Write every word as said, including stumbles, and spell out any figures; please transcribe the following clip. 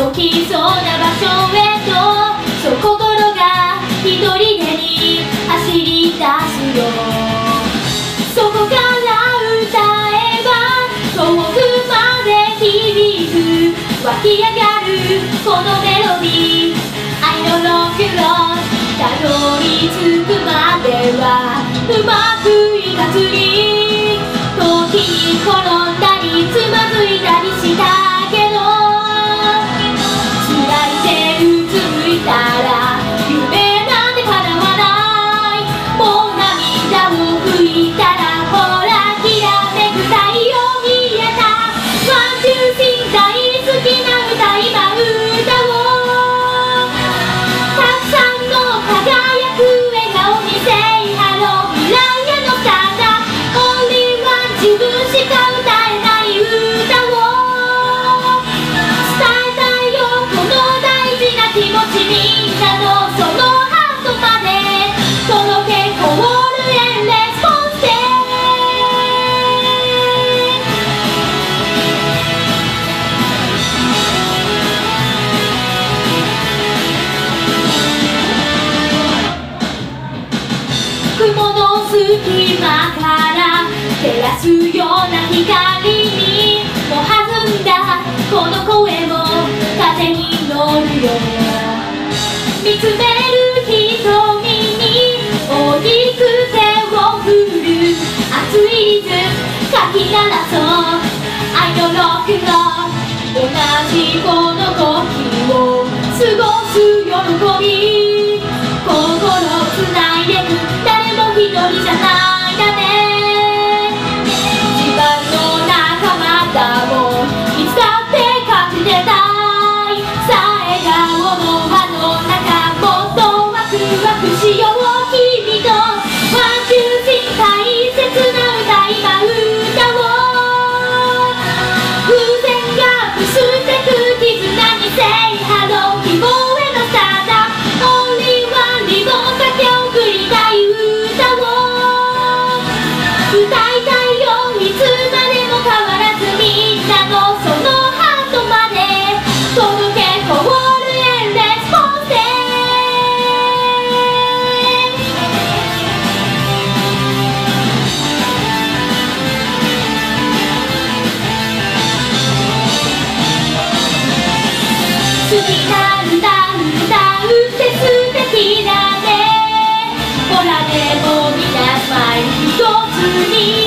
届きそうな場所へと、そう心が一人でに走り出すよ。そこから歌えば遠くまで響く、湧き上がるこのメロディー、愛のロックンロール、たどり着くまではうまくいかずに、時に転んだりつまずいたりしたけど、つらい手うつむいたら夢なんて叶わない。もう涙を拭いたらほらきらめく太陽見えた。ワンツースリー大好きな歌、今歌おう。たくさんの輝く笑顔に Say hello 未来へのスターだ。 Only one 自分しか歌えない歌を伝えたいよ、この大事な気持ち、みんなのそのハートまで届け、コールエンレスポンス。雲の隙間から照らすような光にも弾んだこの声も風に乗るよ。見つめる瞳に大きく手を振る熱いリズムかき鳴らそう。愛のロックンロール、同じこの時を過ごす喜び、心つないでく、誰も一人じゃないんだね。自分の仲間だもん、いつだって感じてたい。さあ笑顔の輪の中、もっとワクワクしよう君と。ワンツースリー大切な歌、今歌おう。偶然が結んでく絆に Say hello 希望へのスターだ。 Only one リボンだけ送りたい歌を歌いたいよ、いつまでも変わらず、みんなのそのハートまで届け、コールエンレスポンス。好きな歌歌うって素敵だね。ほらでもみんなスマイル一つに